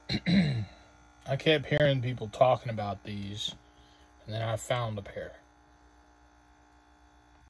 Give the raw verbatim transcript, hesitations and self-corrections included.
I kept hearing people talking about these, and then I found a pair.